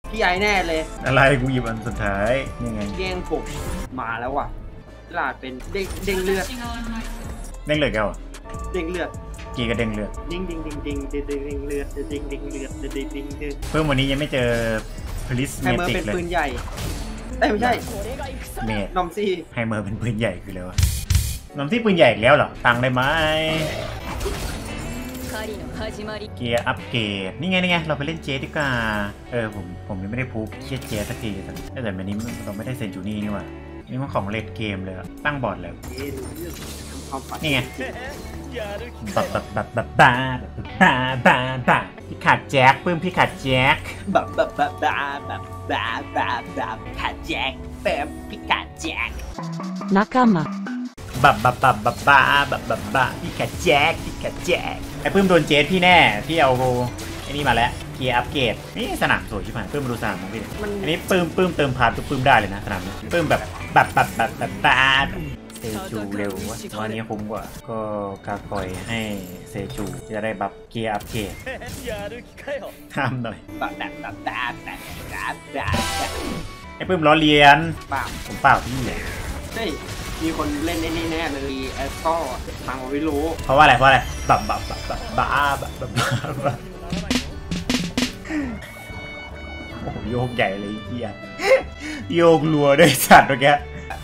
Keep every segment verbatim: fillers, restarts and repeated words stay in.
พี่ไอแน่เลยอะไรกูหยิบอันสุดท้ายยังไงแย่งผมมาแล้วว่ะลาดเป็นเด้งเด้งเลือดเด้งเลือดแกวะเด้งเลือดกีกระเด้งเลือดดิ้งดิ้งดิ้งดิ้งดิ้งดิ้งเลือดดิ้งดิ้งเลือดดิ้งดิ้งเลือดเพิ่มวันนี้ยังไม่เจอพลิสเมติกเลยไฮเมอร์เป็นปืนใหญ่เอ้ยไม่ใช่เมดนอมซี่ไฮเมอร์เป็นปืนใหญ่คือเลยวะนอมซี่ปืนใหญ่แล้วเหรอตังได้ไหมเกียร์อัปเกรดนี่ไงนี่ไงเราไปเล่นเจดีกว่าเออผมผมยังไม่ได้พูดเชียเจสักทีแต่แต่วันนี้เราไม่ได้เซนจูนี่นี่หว่านี่มันของเลดเกมเลยตั้งบอร์ดเลยนี่ไงแบบแบบแบบแบบบ้าบ้าบ้าบ้าพี่ขาดแจ็คปื้มพี่ขาดแจ็คแบบแบบแบบบ้าแบบบ้าบ้าแบบขาดแจ็คแบบพี่ขาดแจ็คนักมาแบบแบบแบบแบบบ้าแบบแบบบ้าพี่ขาดแจ็คพี่ขาดแจ็คไอ้ปื้มโดนเจสพี่แน่พี่เอาไอ้นี่มาแล้วเกียร์อัปเกรดนี่สนามสวยชิบหายปื้มมาดูสนามของพี่อันนี้ปื้มปื้มเติมพาร์ทปื้มได้เลยนะสนามนี้ปื้มแบบแบบแบบแบบแบบบ้าเซจูเร็ววะวันนี้คุ้มกว่าก็กากอยให้เซจูจะได้บัฟเกียร์อัปเกรดห้ามหน่อยแบบแบบแบบแบบแบบแบบแบบไอ้ปื้มล้อเลียนเปล่าผมเปล่าพี่ใช่มีคนเล่นในนี่แน่เลยแอสก็ทางไม่รู้เพราะว่าอะไรเพราะอะไรแบบแบบแบบแบบบ้าแบบแบบแบบโอ้โหโยกใหญ่เลยเฮียโยกรัวด้วยสัตว์เมื่อกี้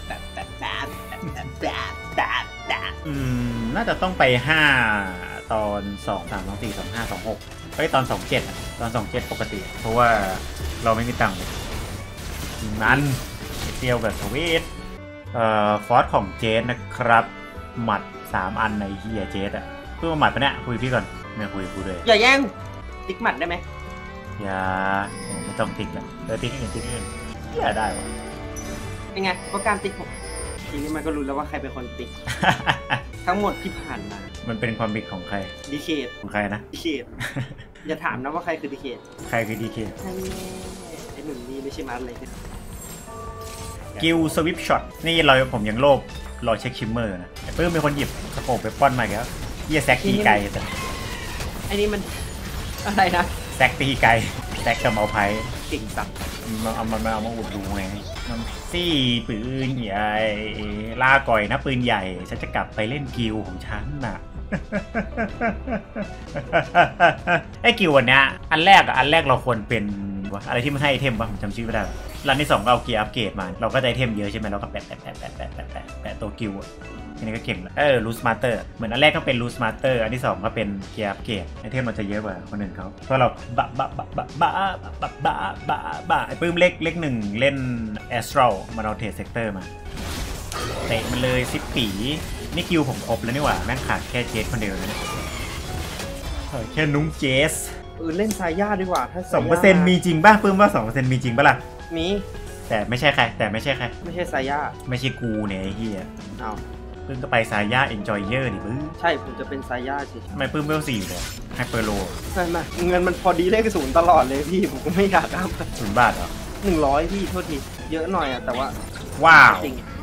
อืมน่าจะต้องไปห้าตอนสองสามสองสี่สองห้าสองหกไปตอนสองเจ็ดตอนสองเจ็ดปกติเพราะว่าเราไม่มีตังค์นั้นเตียวกับสวีทเอ่อฟอสของเจสนะครับหมัดสามอันในเฮียเจสอะเพื่อหมัดปะเนี่ยคุยพี่ก่อนไม่คุยกูเลยอย่าแย่งติ๊กหมัดได้ไหมอย่าไม่ต้องติ๊กแล้วเออติ๊กเงินติ๊กเงินอย่าได้วะเป็นไงเพราะการติ๊กผมทีนี้มันก็รู้แล้วว่าใครเป็นคนติ๊กทั้งหมดที่ผ่านมามันเป็นความผิดของใครดีเคทของใครนะดีเคทอย่าถามนะว่าใครคือดีเคทใครคือดีเคทไอ้หนุ่มนี่ไม่ใช่มัดเลยกิลสวิปช็อตนี่เราผมยังโลภรอเช็คชิมเมอร์นะเพิ่มมีคนหยิบสโคปไปป้อนมาแล้วเยี่ยแซกตีไก่แต่ไอ้นี่มันอะไรนะแซกตีไก่แซกกับเมาไพ่เก่งสัตว์มันเอามันมาเอามาอุดรูไงมันซี่ปืนใหญ่ล่าก่อยนะปืนใหญ่ฉันจะกลับไปเล่นกิลของฉันน่ะไอ้กิลวันนี้อันแรกอะอันแรกเราควรเป็นอะไรที่มันให้ไอเทมวะผมจำชื่อไม่ได้รันที่สองก็เอาเกียร์อัปเกรดมาเราก็ได้ไอเทมเยอะใช่ไหมเราก็แปะแปะแปะแปะแปะแปะแปะแปะตัวกิลอ่ะทีนี้ก็เก่งแล้วเออรูสมาร์เตอร์เหมือนอันแรกก็เป็นรูสมาร์เตอร์อันที่สองก็เป็นเกียร์อัปเกรดไอเทมมันจะเยอะกว่าคนอื่นเขาเพราะเราบะบะบะบะบะบะบะบะบะไอปื้มเล็กเล็กหนึ่งเล่นแอสตรัลมาเราเทสเซกเตอร์มาเตะมันเลยสิบปีนี่คิวผมครบแล้วนี่หว่าแม่งขาดแค่เจสคนเดียวนะแค่นุ้งเจสเออเล่นซาย่าดีกว่าถ้าสองเปอร์เซ็นต์มีจริงป่ะปื้มว่าสองเปอร์เซ็นต์มีจริงป่ะล่ะมีแต่ไม่ใช่ใครแต่ไม่ใช่ใครไม่ใช่ซาย่าไม่ใช่กูเนี่ยไอ้เหี้ยอ้าวปื้มก็ไปซาย่าเอ็นจอยเยอร์ดิปื้มใช่ผมจะเป็นซาย่าสิทำไมปื้มเวลสี่เลยไฮเปอร์โลใช่ไหมเงินมันพอดีเลขศูนย์ตลอดเลยพี่ผมก็ไม่อยากอัพศูนย์บาทเหรอหนึ่งร้อยพี่โทษทีเยอะหน่อยอ่ะแต่ว่าว้าว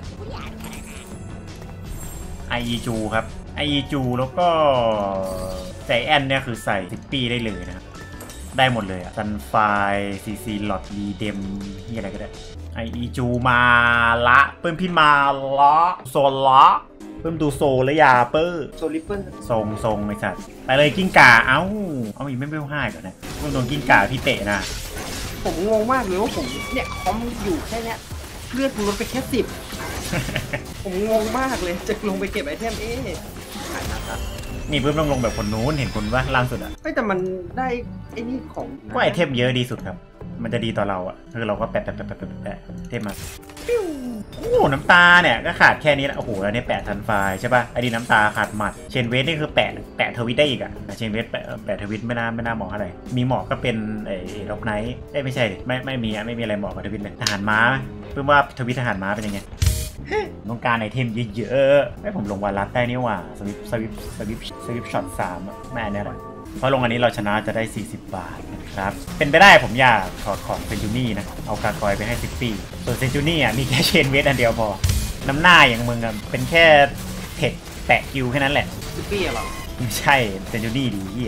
ไอจูครับไอจูแล้วก็ใจแอนเนี่ยคือใส่สิบปีได้เลยนะครับได้หมดเลยอะซันไฟซีซีหลอดรีเดมนี่อะไรก็ได้ไอจูมาละเพิ่มพี่มาละโซละเพิ่มดูโซและยาเปอร์โซลิปเปิลทรงทรงไอ้สัตว์ไปเลยกิ้งก่าเอ้าเอาอีกไม่ไม่ห้าก่อนนะเพิ่มโดนกิ้งก่าพี่เตะนะผมงงมากเลยว่าผมเนี่ยคอมอยู่แค่เนี้ยเลือดลดไปแค่สิบผมงงมากเลยจะลงไปเก็บไอเทมเอ๊ะนี่เพิ่มต้องลงแบบคนนู้นเห็นคนว่าล่างสุดอ่ะแต่มันได้ไอ้นี่ของก็ไอเทมเยอะดีสุดครับมันจะดีต่อเราอ่ะคือเราก็แปะแปะแปะแปะแปะเทมมาโอ้น้ำตาเนี่ยก็ขาดแค่นี้แล้วโอ้โหแล้วเนี่ยแปะทันไฟใช่ป่ะไอ้ดีน้ำตาขาดหมัดเชนเวสนี่คือแปะแปะทวิตได้อีกอ่ะเชนเวสแปะแปะทวิตไม่น่าไม่น่าเหมาะอะไรมีเหมาะก็เป็นไอ้ล็อกไนท์เอ้ไม่ใช่ไม่ไม่มีอ่ะไม่มีอะไรเหมาะกับทวิตเลยทหารม้าเพิ่มว่าทวิตทหารม้าเป็นยังไงต้องการไอเทมเยอะๆให้ผมลงวาลัสได้นี่ว่าสวิปสวิปสวิปสวิปช็อตสามแม่เนี่ยแหละเพราะลงอันนี้เราชนะจะได้สี่สิบบาทนะครับเป็นไปได้ผมอยากถอดของเซนจูนี่นะเอากากอยไปให้ซิปปี้ส่วนเซนจูนี่อ่ะมีแค่เชนเวสอันเดียวพอน้ำหน้าอย่างมึงอ่ะเป็นแค่เทคแปะคิวแค่นั้นแหละซิปปี้หรอไม่ใช่เซนจูนี่ดีเหี้ย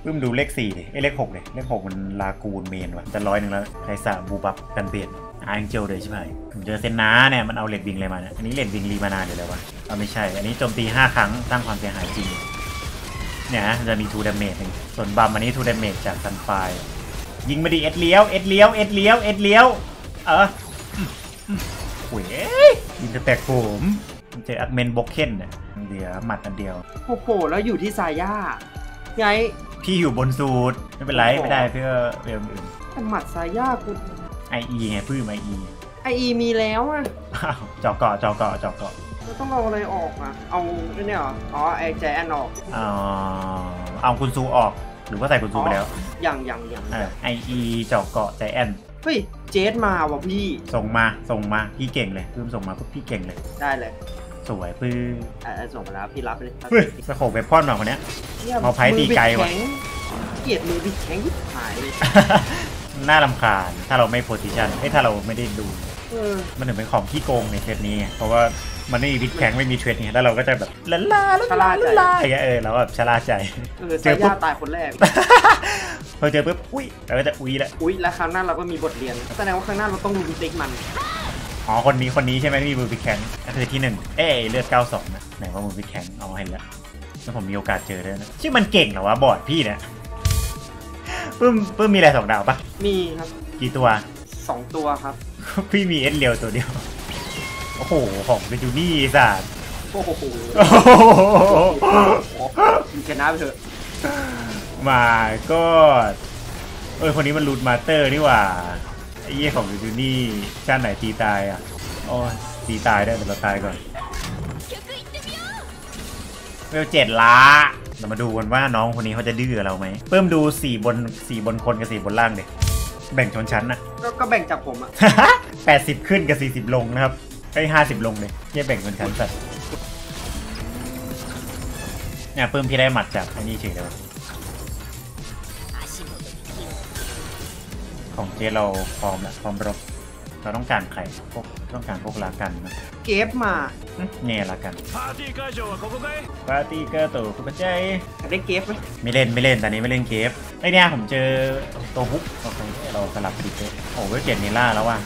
ปึ้มดูเลขสี่ดิไอ้เลขหกดิเลขหกมันลากูนเมนว่ะจะร้อยหนึ่งแล้วไคซ่าบูบับกันเปลี่ยนอาร์เจลเลยใช่ไหมผมเจอเซนนาเนี่ยมันเอาเลดวิงเลยมาเนี่ยอันนี้เลดวิงรีมานาเดี๋ยวแล้ววะเอาไม่ใช่อันนี้โจมตีห้าครั้งสร้างความเสียหายจริงเนี่ยนะจะมีทูดาเมจหนึ่งส่วนบัมอันนี้ทูดาเมจจากซันไฟยิงมาดิเอ็ดเลี้ยวเอ็ดเลี้ยวเอ็ดเลี้ยวเอ็ดเลี้ยวเออโอ้ยยิงจะแตกผมเจออักเมนบ็อกเคนเนี่ยเดี๋ยวหมัดอันเดียวโอ้โหแล้วอยู่ที่ซาย่าไงพี่อยู่บนสูตรไม่เป็นไรไม่ได้เพื่อเรื่องอื่นแต่หมัดซาย่ากูไออีไงพื้นไออีไออีมีแล้วอ่ะจอกเกาะจอกเกาะจอกเกาะเราต้องเอาอะไรออกอ่ะเอาเนี่ยเหรออ๋อไอแจแอนออกอ๋อเอาคุณซูออกหรือว่าใส่คุณซูไปแล้วอย่างอย่างอย่างไออีจอกเกาะใจแอนเฮ้ยเจสมาว่ะพี่ส่งมาส่งมาพี่เก่งเลยพื้นส่งมาปุ๊บพี่เก่งเลยได้เลยสวยปื้ออ่าส่งมาแล้วพี่รับเลยสโคปเวพอนมาคนนี้พอไพ่ตีไกลว่ะเกลียดมือบิดแข็งหายเลยน่ารำคาญถ้าเราไม่โพซิชันเอ้ถ้าเราไม่ได้ดูมันถึงเป็นของที่โกงในเทปนี้เพราะว่ามันไม่มีบิดแข็งไม่มีเทรดเนี่ยแล้วเราก็จะแบบลาลาลาลาลาอย่างเงี้ยเออเราแบบชะล่าใจเจอปุ๊บตายคนแรกพอเจอปุ๊บอุ้ยเราก็จะอุ้ยแล้วอุ้ยแล้วครั้งหน้าเราก็มีบทเรียนแสดงว่าครั้งหน้าเราต้องรู้ติ๊กมันอ๋อคนนี้คนนี้ใช่ไหมที่มีมือบิดแข็งก็คือที่หนึ่งเอ้เลือดเก้าสองนะไหนว่ามือบิดแข็งอ๋อเห็นแล้วแล้วผมมีโอกาสเจอด้วยนะชื่อมันเก่งเหรอวะบอร์ดพี่เนี่ยปึ้มปึ้มมีอะไรสองดาวปะมีครับกี่ตัวสองตัวครับพี่มีเอสเรียวตัวเดียวโอ้โหของเป็นจูนี่สัตว์โอ้โหชนะไปเถอะมาก็เออคนนี้มันรูทมาสเตอร์นี่หว่าไอ้เหี้ยของจูนี่ชาติไหนตีตายอ่ะโอ้ตีตายได้แต่เราตายก่อนเวลเจ็ดล้าเรามาดูกันว่าน้องคนนี้เขาจะดื้อเราไหมเพิ่มดูสี่บนสี่บนคนกับสี่บนล่างเด็กแบ่งชนชั้นนะก็แบ่งจากผมอะแปดสิบขึ้นกับสี่สิบลงนะครับไอ้ห้าสิบลงเลยแค่แบ่งชนชั้นสัตว์เนี่ยเพิ่มพี่ได้หมัดจากอันนี้เฉยเลยของเจเราพร้อมแล้วพร้อมรบเราต้องการใครพวกต้องการพวกลากันนะเกฟมาเนี่ยลากันปาร์ตี้เกอร์ปาร์ตี้เกอร์ตัวคุณใจได้เกฟไหมไม่เล่นไม่เล่นตอนนี้ไม่เล่นเกฟไอเนี่ยผมเจอตัวฮุกโอเคเราสลับไปดิเกฟโอ้เวเกตเนล่าแล้วว่ะ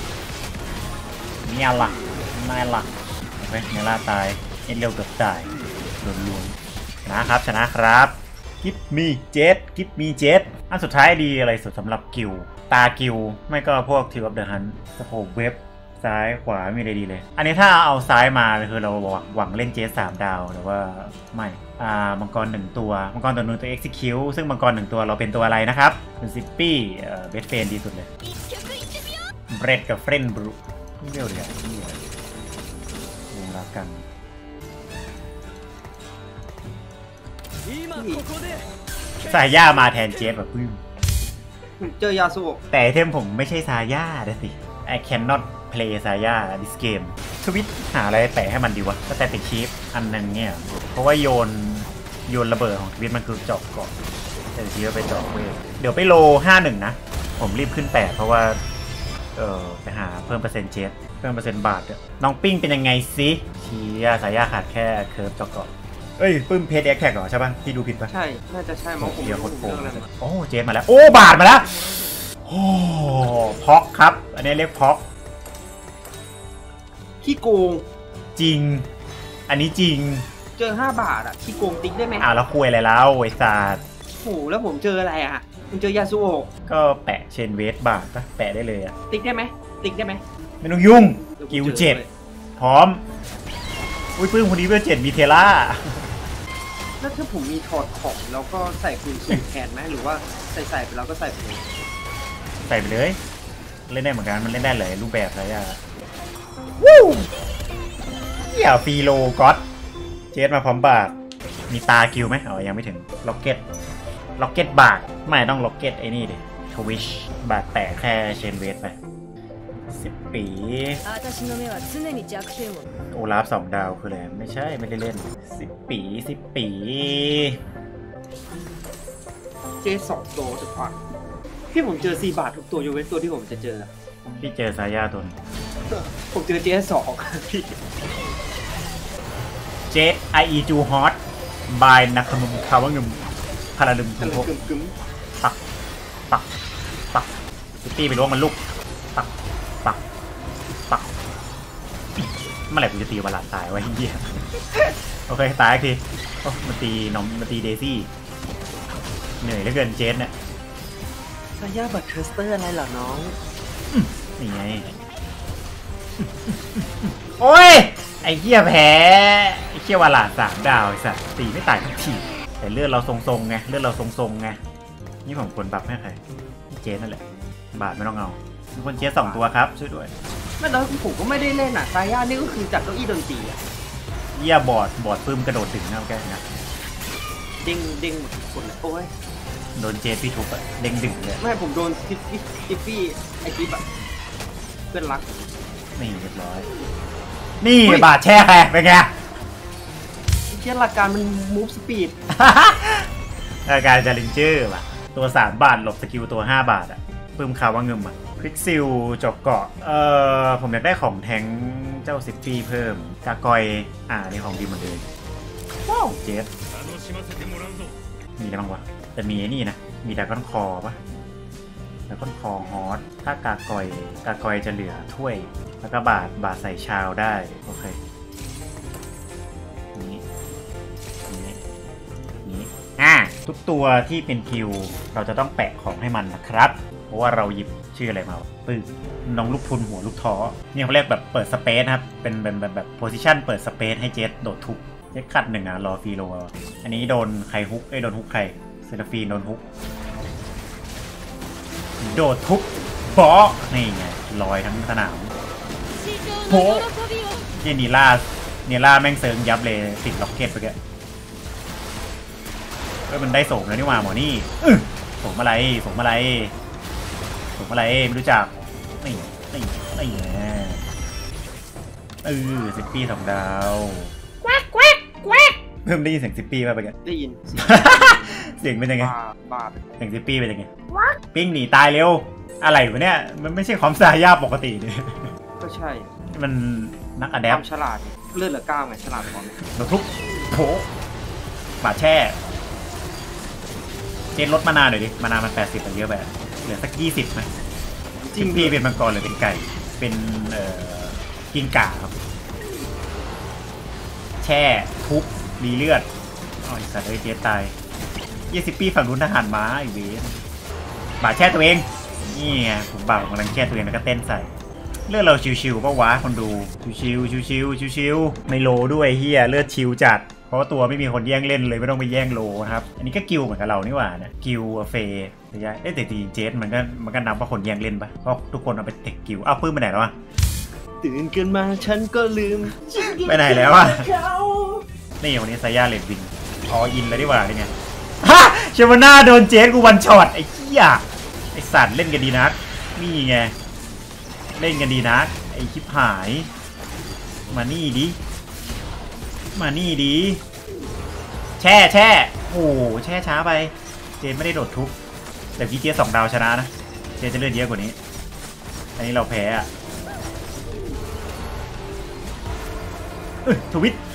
เนี่ยล่ะนายล่ะโอเคเนล่าตายเอ็นเร็วเกือบตายโดนลวงนะครับชนะครับกิฟมีเจ็ดกิฟมีเจ็ดอันสุดท้ายดีอะไรสุดสำหรับกิวตากิวไม่ก็พวกทิวอัพเดอะฮันสโคปเว็บซ้ายขวามีอะไรดีเลยอันนี้ถ้าเอาซ้ายมาคือเราหวังเล่นเจสสามดาวหรือว่าไม่อ่ามังกรหนึ่งตัวมังกรตัวนึงตัว execute ซึ่งมังกรหนึ่งตัวเราเป็นตัวอะไรนะครับเป็นซิปปี้เอ่อเบสเฟนดีสุดเลยเบรดกับเฟรนบรูเรียวเดียวนี่วงรักกันซาย่ามาแทนเจฟแบบพึ่งเจอยาสูบแต่เทมผมไม่ใช่ซาย่าเด้สิ I cannot play ซาย่า this game ทวิตหาอะไรแปะให้มันดีวะก็แต่ติดชีฟอันนึงเนี่ยเพราะว่าโยนโยนระเบิดของทวิตมันคือเจาะเกาะแต่ทีก็ไปเจาะเวทเดี๋ยวไปโลห้าหนึ่งนะผมรีบขึ้นแปดเพราะว่าเออไปหาเพิ่มเปอร์เซ็นต์เจฟเพิ่มเปอร์เซ็นต์บาทน้องปิ้งเป็นยังไงซิเชียซาย่าขาดแค่เคิร์ฟเจาะเกาะเอ้ยปื้มเพจแอคแท็กเหรอใช่ป่ะที่ดูผิดป่ะใช่น่าจะใช่มั้งผมเดี๋ยวโคตรโกงโอ้เจฟมาแล้วโอ้บาทมาแล้วโอ้พ็อกครับอันนี้เรียกพ็อกขี้โกงจริงอันนี้จริงเจอห้าบาทอ่ะขี้โกงติ๊กได้ไหมอ้าวแล้วคุยอะไรแล้วไอ้สัตว์โอ้แล้วผมเจออะไรอ่ะผมเจอยาสูโอก็แปะเชนเวสบาทปะแปะได้เลยอ่ะติ๊กได้ไหมติ๊กได้ไหมไม่ต้องยุ่งกิวเจ็ดพร้อมอุ้ยปื้มคนนี้เวลเจ็ดมีเทล่าแล้วถ้าผมมีถอดของแล้วก็ใส่คุณสูแทนไหมหรือว่าใส่ใส่ไปแล้วก็ใส่ไปเลยใส่ไปเลยเล่นได้เหมือนกันมันเล่นได้เลยรูปแบบอะไรอ่ะวู้เหี้ยฟีโลก็อตเจสมาพร้อมบาทมีตาคิวไหมอ๋อยังไม่ถึงล็อกเก็ตล็อกเก็ตบาทไม่ต้องล็อกเก็ตไอ้นี่ดิทวิชบาทแตะแค่เชนเวสไปสิบปีโอลาฟสองดาวคืออะไรไม่ใช่ไม่ได้เล่นสิบปีสิบปีเจสองตัวทุกคนพี่ผมเจอสี่บาททุกตัวยกเว้นตัวที่ผมจะเจอพี่เจอซาย่าตัวผมเจอเจสสองพี่เจสไออีจูฮอตบายนักขมุมคาวงุมพาราลึมกำลังพวกกึ่มกึ่มปักปักปักซิตี้ไปล้วงมันลุกปักปักปักเมื่อไหร่กูจะตีวาลาตายวะเฮียโอเคตายอีกทีโอ้มาตีน้องมาตีเดซี่เหนื่อยเหลือเกินเจสเนี่ยซาย่าบัตเทอร์สเตอร์อะไรเหรอน้องนี่ไงโอ้ยไอ้เหี้ยแพ้ไอ้เหี้ยวาลาสามดาวไอ้สัสตีไม่ตายทุกทีแต่เลือดเราทรงๆไงเลือดเราทรงๆไงนี่ผมควรปรับให้ใครเจสนั่นแหละบาทไม่ต้องเอามีคนเจสสองตัวครับช่วยด้วยไม่แล้วผมก็ไม่ได้เล่นอ่ะซาย่านี่ก็คือจากเก้าอี้ดนตรีอ่ะเหี้ยบอดบอดปื้มกระโดดถึงนะแกนะเด้งเด้งหมดทุกคนเลยโอ้ยโดนเจสพี่ทุบอะเด้งดึงเลยไม่ผมโดนทิฟฟี่ทิฟฟี่ไอทิฟอะเพื่อนรักนี่เรียบร้อยนี่บาดแช่แพ้เป็นไงเชี่ยหลักการมันมูฟสปีดอาการจะลินเจอร์ป่ะตัวสามบาทหลบสกิลตัวห้าบาทอะปื้มข่าวว่าเงิมอะควิกซิลจบเกาะเอ่อผมอยากได้ของแทงเจ้าซิปปี้เพิ่มกากอยอ่านี่ของดีหมดเลยว้าวเจสมีอะไรบ้างวะจะมีไอ้นี่นะมีดากอนคอปะดากอนคอฮอตถ้ากากอยกากอยจะเหลือถ้วยแล้วก็บาทบาทใส่ชาวได้โอเคนี้นี้นี้อ่ะทุกตัวที่เป็นคิวเราจะต้องแปะของให้มันนะครับเพราะว่าเราหยิบชื่ออะไรมาวะปึ้งน้องลูกพุนหัวลูกท้อนี่เขาเรียกแบบเปิดสเปซนะครับเป็นแบบแบบแบบโพซิชันเปิดสเปซให้เจสโดดทุบเจสคัดหนึ่งนะรอฟรีโลอันนี้โดนใครฮุกไอ้โดนฮุกใครเซราฟีนโดนฮุกโดดทุบบอนี่ไงลอยทั้งสนามโผที่นีล่านีล่าแม่งเซิงยับเลยติดล็อกเก็ตไปแกเอ้ยมันได้ส่งแล้วนี่หว่าหมอนี่ส่งอะไรส่งอะไรส่งอะไรไม่รู้จักนี่นี่นี่เออสิบปีสองดาวแควกแควกแควกเพิ่มได้ยินเสียงสิบปีป่ะไปแกได้ยินเสียงเป็นยังไงบาบาเสียงสิบปีเป็นยังไงปิ้งหนีตายเร็วอะไรวะเนี่ยมันไม่ใช่ความสายาปกติเนี่ยก็ใช่มันนักอะแดคปวามฉลาดเลือดเหลือเก้าไงฉลาดพอไหมเราทุบโผบาดแช่เจนลดมานาหน่อยดิมานามันแปดสิบมันเยอะไปเหลือสักยี่สิบไหมจริงพี่เป็นมังกรหรือเป็นไก่เป็นเอ่อกินก่าครับแช่ทุบรีเลือดอ๋อสัตว์เอ้ยเจสตายยี่สิบปีฝั่งนู้นทหารม้าอีเวนบาดแช่ตัวเองนี่ไงผมบ่าวกำลังแช่ตัวเองแล้วก็เต้นใส่เลือดเราชิวๆป่าวะคนดูชิวๆชิวๆชิวๆไม่โลด้วยเฮียเลือดชิวจัดเพราะว่าตัวไม่มีคนแย่งเล่นเลยไม่ต้องไปแย่งโลนะครับอันนี้ก็กิลเหมือนกับเรานี่หว่านะกิลเฟย์ใช่ไหมแต่ตีเจสมันก็มันก็นับว่าคนแย่งเล่นปะเพราะทุกคนเอาไปเทคกิลอ้าวปื้มไปไหนแล้ววะตื่นกันมาฉันก็ลืมไปไหนแล้วอะนี่วันนี้ไซย่าเลดวิงอออินเลยดีกว่านี่ไงฮะเชวาน่าโดนเจสกูวันช็อตไอ้เหี้ยไอ้สัตว์เล่นกันดีนักนี่ไงเล่นกันดีนักไอ้ชิบหายมานี่ดิมานี่ดิแช่แช่โอ้แช่ช้าไปเจนไม่ได้โดดทุบแต่พี่เจสสองดาวชนะนะเจนจะเลือดเยอะกว่านี้อันนี้เราแพ้อะเออทวิต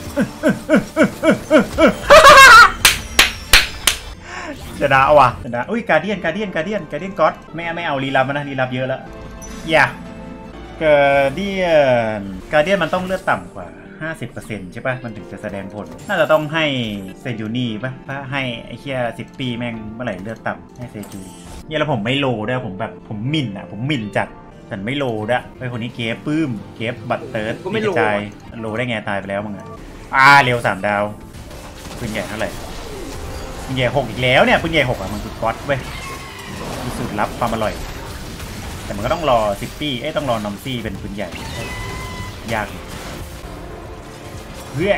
ชนะว่ะชนะอุ้ยการเดียนการเดียนการเดียนการเดียนก็อดไม่ไม่เอารีลับนะรีลับเยอะแล้วอย่าการเดียนการเดียนมันต้องเลือดต่ำกว่า ห้าสิบเปอร์เซ็นต์ ใช่ป่ะมันถึงจะแสดงผลน่าจะต้องให้เซจูนี่ป่ะถ้าให้ไอ้เคียสิบปีแม่งเมื่อไหร่เลือดต่ำให้เซจูเนี่ยแล้วผมไม่โลด้วยผมแบบผมหมิ่นอ่ะผมหมิ่นจัดฉันไม่โลด้วยไอ้คนนี้เกฟปื้มเกฟบัตเติร์ดไม่โลโลได้ไงตายไปแล้วมึงอ่ะอ่าเร็วสามดาวปืนใหญ่เท่าไหร่ปืนใหญ่หกอีกแล้วเนี่ยปืนใหญ่หกอ่ะมันคือก๊อตเว้ยมีสูตรลับความอร่อยแต่มันก็ต้องรอสิบปีเอ้ต้องรอนอมซี่เป็นปืนใหญ่ยากเพื่อ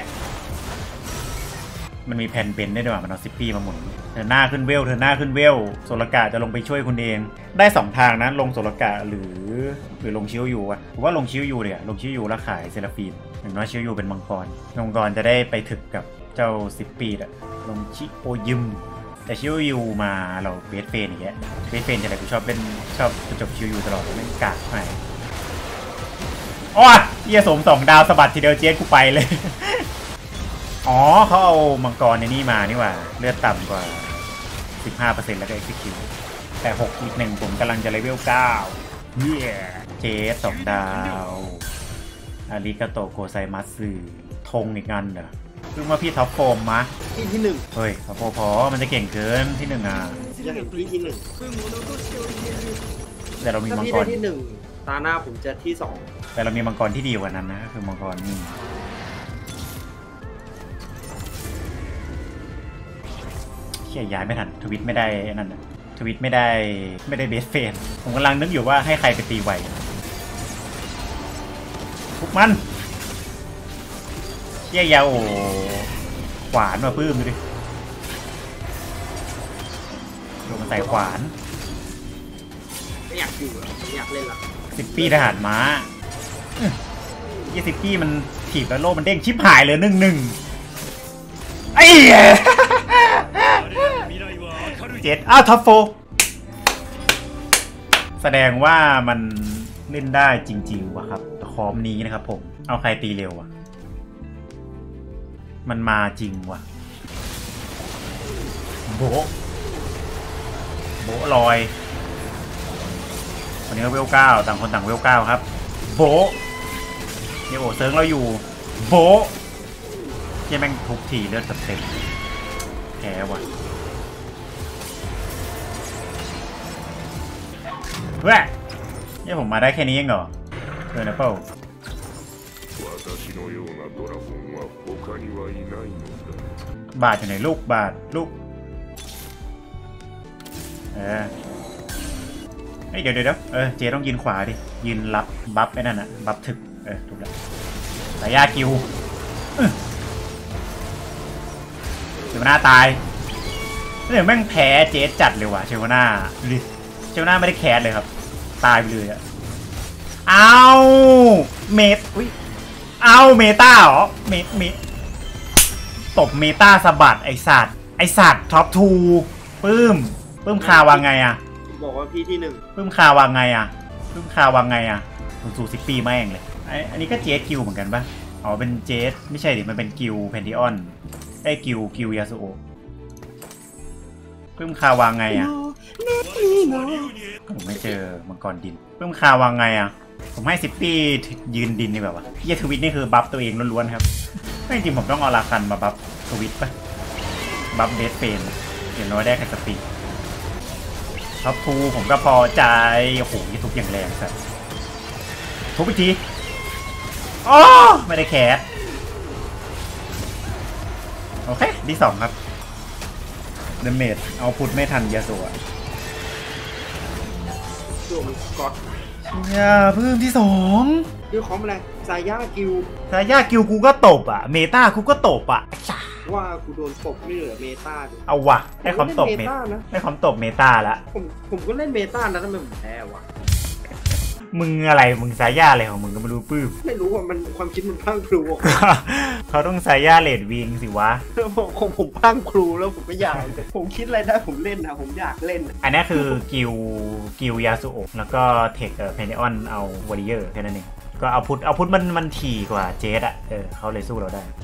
มันมีแผ่นเป็นได้ด้วยมันเอาสิบปีมาหมุนเธอหน้าขึ้นเวลเธอหน้าขึ้นเวลโซลกาจะลงไปช่วยคุณเองได้สองทางนะลงโซลกาหรือหรือลงชิวยูอะผมว่าลงชิวยูเนี่ยลงชิวยูแล้วขายเซราฟีนอย่างน้อยชิวยูเป็นมังกรมังกรจะได้ไปถึกกับเจ้าสิบปีอะลงชิโอยิมแต่ชิวยูมาเราเบสเฟนอย่างเงี้ยเบสเฟนจะอะไรกูชอบเป็นชอบจบชิวยูตลอดไม่กากไหนอ๋อเยี่ยสมสองดาวสะบัดทีเดียวเจสกูไปเลยอ๋อเขาเอามังกรในนี่มานี่หว่าเลือดต่ำกว่าสิบห้าเปอร์เซ็นต์แล้วก็ execute แต่หกอีกหนึ่งผมกำลังจะเลเวลเก้าเย้เจสสองดาวอาริกาโตโกไซมัสสึธงอีกอันเหรอเพิ่งมาพี่ท็อปโฟมมะที่ที่หนึ่งเฮ้ยพอพอมันจะเก่งเกินที่หนึ่งอ่ะยังเห็นที่ที่หนึ่งแต่เรามีถ้ามังพี่กได้รที่หนึ่งตาหน้าผมจะที่สองแต่เรามีมังกรที่ดีกว่านั้นนะก็คือมังกรนี่เขี่ยย้ายไม่ทันทวิตไม่ได้นั่นนะทวิตไม่ได้ไม่ได้เบสเฟนผมกำลังนึกอยู่ว่าให้ใครไปตีไวทุกมันเขี่ยยาวโอ้ขวานมาปื้มดูดิโดนมันใส่ขวานไม่อยากอยู่แล้วไม่อยากเล่นละสิบปีทหารม้ายี่สิบปีมันถีบแล้วโลมันเด้งชิบหายเลยหนึ่งหนึ่งไอ้เจ็ดอ้าวท็อปโฟแสดงว่ามันเล่นได้จริงๆว่ะครับคอมนี้นะครับผมเอาใครตีเร็ววะมันมาจริงว่ะโบะโบะลอยวันนี้เวลเก้าต่างคนต่างเวลเก้าครับโบะเนี่ยโอ้เซิร์งเราอยู่โบะที่แม่งทุกทีเลือดสเต็ปแพ้ว่ะเว้ยนี่ผมมาได้แค่นี้เองเหรอเออนะเป้าบาดอยู่ไหนลูกบาดลูกเออเฮ้ยเดี๋ยวเดี๋ยวเออเจต้องยืนขวาดิยืนรับบัฟไอ้นั่นอะบัฟถึกเออถูกแล้วสายยากิวเชวนาตายเนี่ยแม่งแพ้เจจัดเลยว่ะเชวนาดิเชวนาไม่ได้แคสเลยครับตายไปเลยอะเอาเมตอุ้ยเอาเมตาเหรอเมตเมตตบเมตาสะบัดไอสัตว์ไอสัตว์ท็อปทูปื้มปื้มคาวางไงอะบอกว่าพี่ที่หนึ่งปื้มคาวางไงอะปื้มคาวางไงอะสูสิบปีแม่งเลยไออันนี้ก็เจสกิวเหมือนกันปะอ๋อเป็นเจสไม่ใช่ดิมันเป็นกิวแพนทิออนไอกิวกิวยาสุโอะปื้มคาวางไงอะผมไม่เจอมังกรดินปื้มคาวางไงอะผมให้สิบปียืนดินนี่แบบว่าเยทวิตนี่คือบัฟตัวเองล้วนๆครับจริงๆผมต้องเอาลาคันมาบัฟทวิตปะบัฟเบสเฟนเห็นน้อยได้แค่สปีดท็อปทูผมก็พอใจโอ้โหยี่ทุบอย่างแรงสัสทุบอีกทีอ๋อไม่ได้แคสโอเคที่สองครับเดเมจเอาพุทไม่ทันยาสัวตัวมันก๊อตอย่าเพิ่มที่สองด้วยคอมอะไรสายย่ากิวสายย่ากิวกูก็ตบอ่ะเมตากูก็ตบอ่ะว่ากูโดนตบไม่เหลือเมตาเอาวะได้ความตบเมตานะได้ความตบเมตาละผมผมก็เล่นเมตานะทำไมผมแพ้วะมึงอะไรมึงสายย่าอะไรของมึงก็ไม่รู้ปื้มไม่รู้ว่ามันความคิดมันพังครูเขาต้องสายย่าเลดวิงสิวะผมผมพังครูแล้วผมก็อยากผมคิดอะไรได้ผมเล่นนะผมอยากเล่นอันนี้คือกิวกิวยาสุโอะแล้วก็เทคเพนเนออนเอาวอริเยอร์แค่นั้นเองก็เอาพุทเอาพุทมันมันถี่กว่าเจสอ่ะเออเขาเลยสู้เราได้